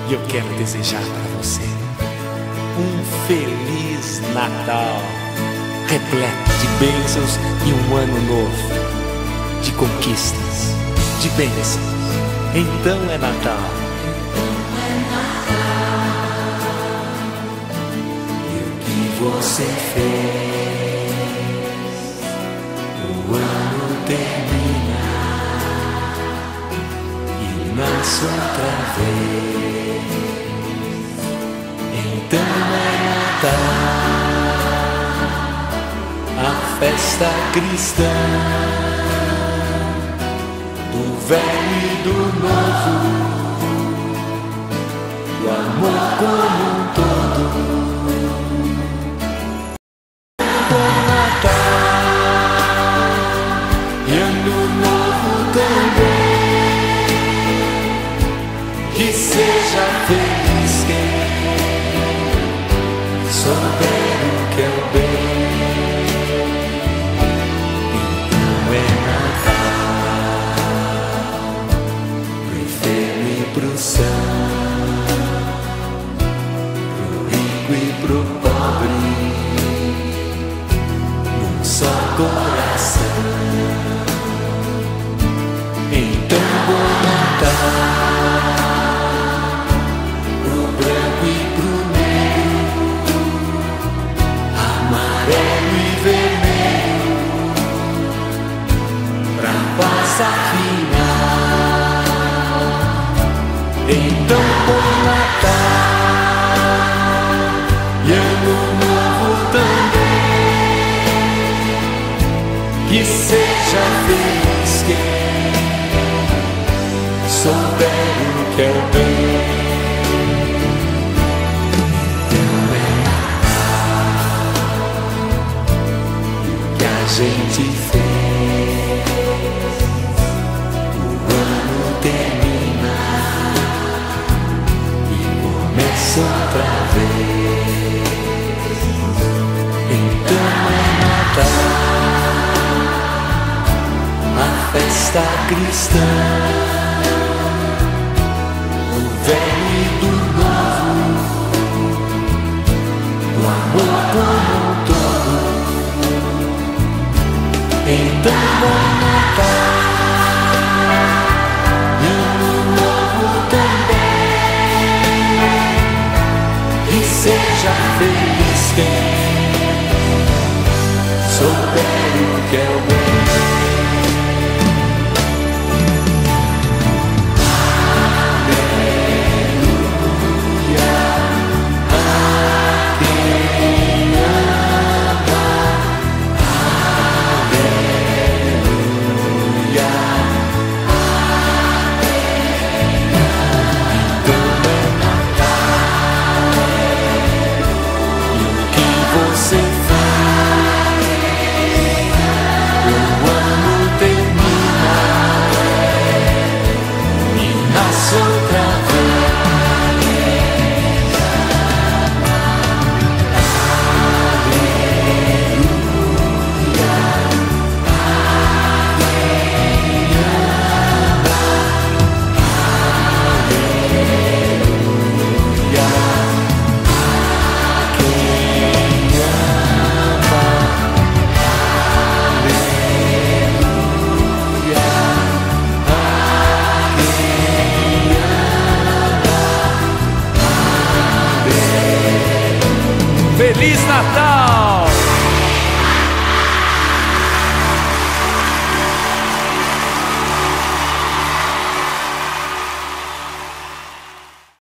E eu quero desejar para você um Feliz Natal, repleto de bênçãos e um ano novo, de conquistas, de bênçãos. Então é Natal. E o que você fez, o ano termina e nasce outra vez. Então é Natal, a festa cristã, do velho e do novo, do amor como um todo. Bom Natal e Ano Novo também, que seja feliz quem souber o que é o bem. Então é Natal pro enfermo e pro são, pro rico e pro pobre, num só coração. Então bom Natal pro branco e pro amarelo e vermelho, pra paz final. Então bom Natal e Ano Novo também, que seja feliz quem souber o que é o bem. A gente fez, o ano termina e começa outra vez. Então é Natal, a festa cristã, do velho e do novo, do amor como um todo. Então bom Natal e Ano Novo também, que seja feliz quem souber o que é o bem. Você faz, o ano termina e nasce outra vez. Feliz Natal!